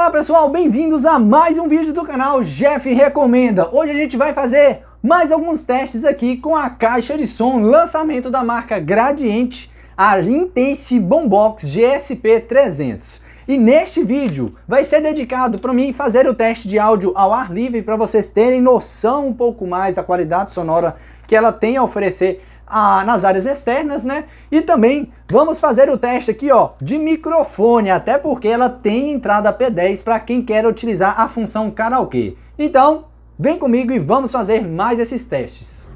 Olá pessoal, bem-vindos a mais um vídeo do canal Jeff Recomenda. Hoje a gente vai fazer mais alguns testes aqui com a caixa de som, lançamento da marca Gradiente, a Intense Boombox GSP 300. E neste vídeo vai ser dedicado para mim fazer o teste de áudio ao ar livre, para vocês terem noção um pouco mais da qualidade sonora que ela tem a oferecer nas áreas externas, né? E também vamos fazer o teste aqui, ó, de microfone, até porque ela tem entrada P10 para quem quer utilizar a função karaokê. Então, vem comigo e vamos fazer mais esses testes.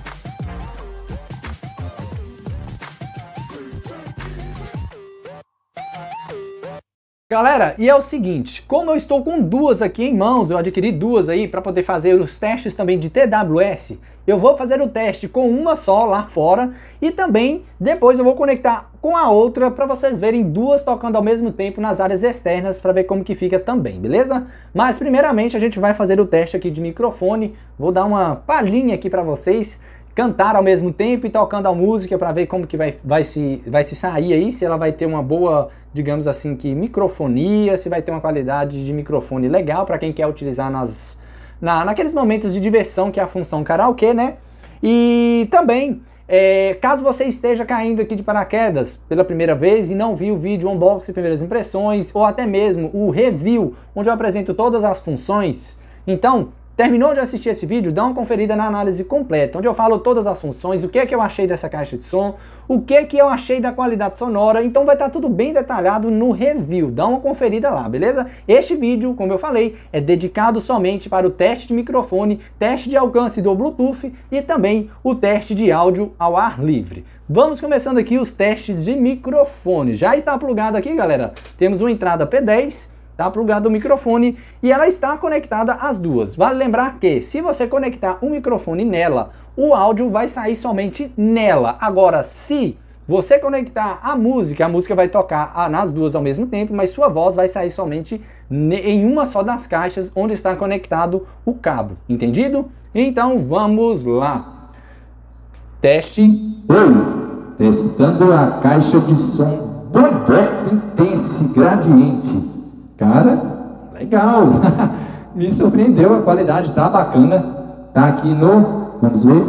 Galera, e é o seguinte, como eu estou com duas aqui em mãos, eu adquiri duas aí para poder fazer os testes também de TWS, eu vou fazer o teste com uma só lá fora e também depois eu vou conectar com a outra para vocês verem duas tocando ao mesmo tempo nas áreas externas para ver como que fica também, beleza? Mas primeiramente a gente vai fazer o teste aqui de microfone, vou dar uma palhinha aqui para vocês, cantar ao mesmo tempo e tocando a música para ver como que vai se sair aí, se ela vai ter uma boa, digamos assim, que microfonia, se vai ter uma qualidade de microfone legal para quem quer utilizar naqueles momentos de diversão que é a função karaokê, né? E também, caso você esteja caindo aqui de paraquedas pela primeira vez e não viu o vídeo unboxing, primeiras impressões, ou até mesmo o review, onde eu apresento todas as funções, então terminou de assistir esse vídeo, dá uma conferida na análise completa, onde eu falo todas as funções, o que é que eu achei dessa caixa de som, o que é que eu achei da qualidade sonora, então vai estar tudo bem detalhado no review, dá uma conferida lá, beleza? Este vídeo, como eu falei, é dedicado somente para o teste de microfone, teste de alcance do Bluetooth e também o teste de áudio ao ar livre. Vamos começando aqui os testes de microfone. Já está plugado aqui, galera, temos uma entrada P10, tá plugado o microfone e ela está conectada às duas. Vale lembrar que se você conectar um microfone nela, o áudio vai sair somente nela. Agora, se você conectar a música vai tocar nas duas ao mesmo tempo, mas sua voz vai sair somente em uma só das caixas onde está conectado o cabo. Entendido? Então vamos lá. Teste. Oi, testando a caixa de som Boombox Intense Gradiente. Cara, legal, me surpreendeu, a qualidade tá bacana, tá aqui no, vamos ver,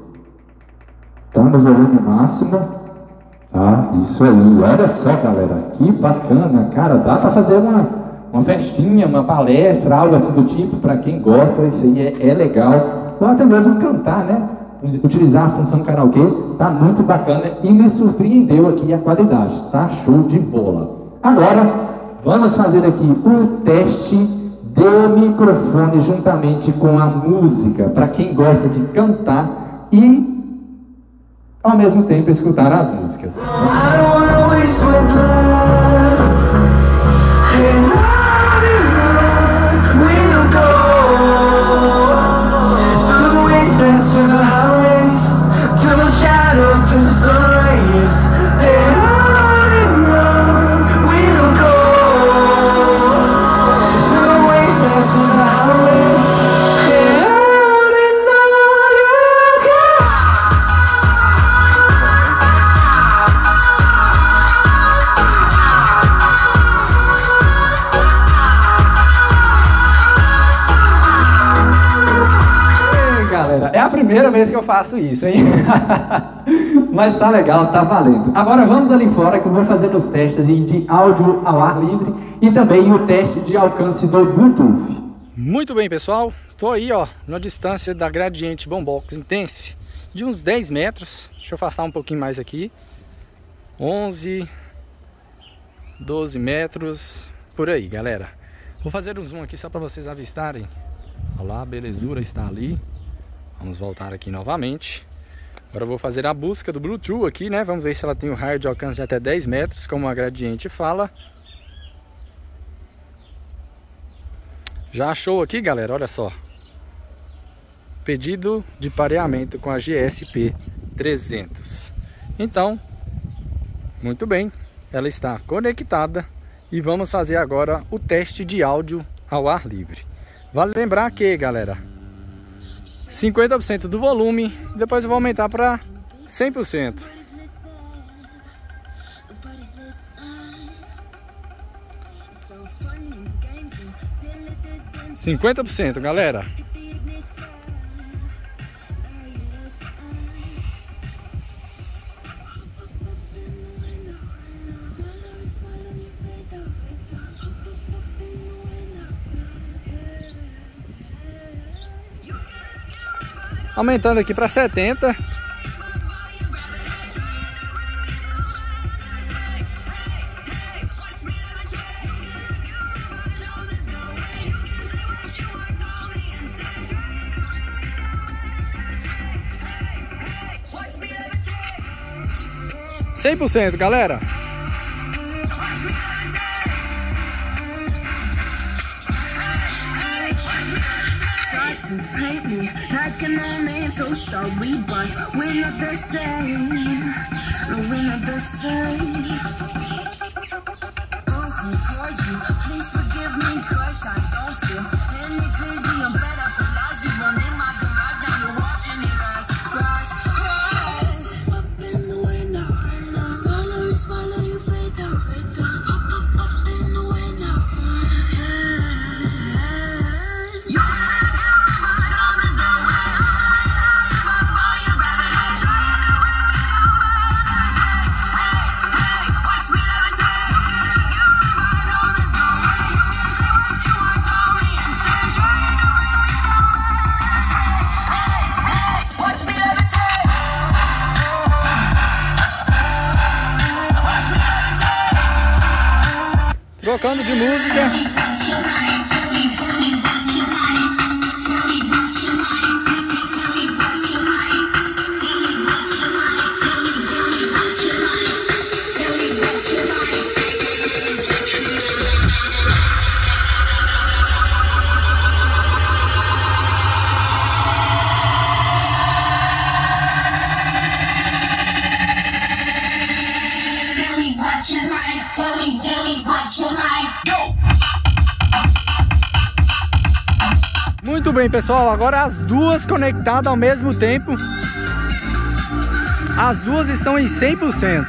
tá no volume máximo, tá, isso aí, olha só galera, que bacana, cara, dá para fazer uma festinha, uma palestra, algo assim do tipo, para quem gosta, isso aí é legal, ou até mesmo cantar, né, utilizar a função karaokê, tá muito bacana e me surpreendeu aqui a qualidade, tá show de bola. Agora, vamos fazer aqui o teste do microfone juntamente com a música, para quem gosta de cantar e ao mesmo tempo escutar as músicas. É a primeira vez que eu faço isso, hein? Mas tá legal, tá valendo. Agora vamos ali fora que eu vou fazer os testes de áudio ao ar livre e também o teste de alcance do Bluetooth. Muito bem, pessoal. Tô aí, ó, na distância da Gradiente Boombox Intense de uns 10 metros. Deixa eu afastar um pouquinho mais aqui. 11, 12 metros, por aí, galera. Vou fazer um zoom aqui só para vocês avistarem. Olha lá, a belezura está ali. Vamos voltar aqui novamente. Agora eu vou fazer a busca do Bluetooth aqui, né? Vamos ver se ela tem o raio de alcance de até 10 metros, como a Gradiente fala. Já achou aqui, galera? Olha só. Pedido de pareamento com a GSP 300. Então, muito bem. Ela está conectada. E vamos fazer agora o teste de áudio ao ar livre. Vale lembrar que, galera, 50% do volume, depois eu vou aumentar para 100%. 50%, galera. Aumentando aqui para 70. Cem por cento, galera. Like an old man, so sorry, but we're not the same. No, we're not the same. Oh, who called you? Please forgive me, cause I don't feel any pity. I'm fed up with lies. You running my demise. Now you're watching me rise, rise, rise. Up in the window, smaller and smaller, you fade out. Up in the window. You trocando de música. Muito bem, pessoal, agora as duas conectadas ao mesmo tempo. As duas estão em 100%.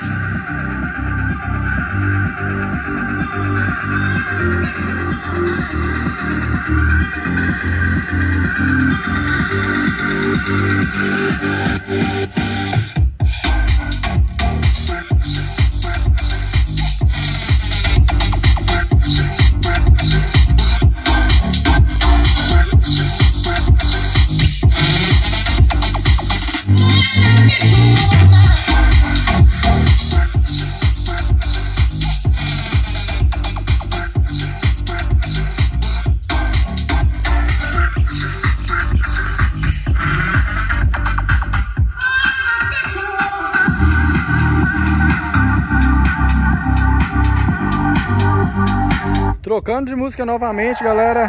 Trocando de música novamente, galera.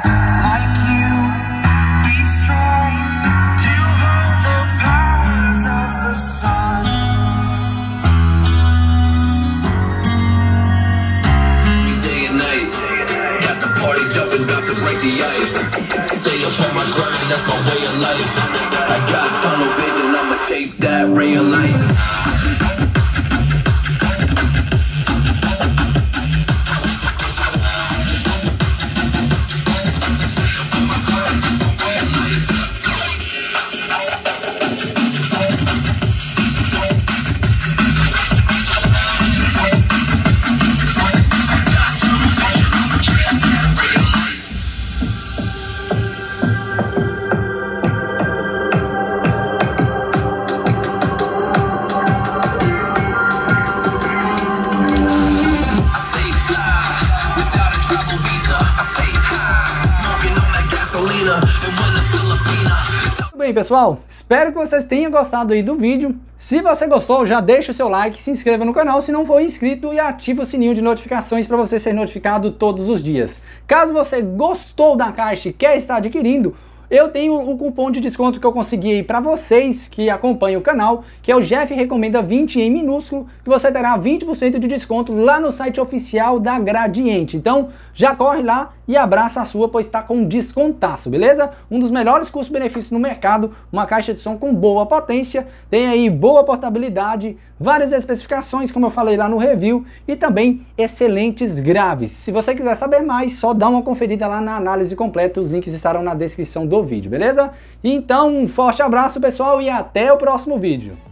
Bem, pessoal, espero que vocês tenham gostado aí do vídeo. Se você gostou, já deixa o seu like, se inscreva no canal se não for inscrito e ativa o sininho de notificações para você ser notificado todos os dias. Caso você gostou da caixa e quer estar adquirindo, eu tenho um cupom de desconto que eu consegui aí para vocês que acompanham o canal, que é o Jeff Recomenda 20 em minúsculo, que você terá 20% de desconto lá no site oficial da Gradiente. Então, já corre lá e abraça a sua, pois está com um descontaço, beleza? Um dos melhores custo-benefícios no mercado, uma caixa de som com boa potência, tem aí boa portabilidade, várias especificações, como eu falei lá no review, e também excelentes graves. Se você quiser saber mais, só dá uma conferida lá na análise completa, os links estarão na descrição do vídeo, beleza? Então, um forte abraço, pessoal, e até o próximo vídeo.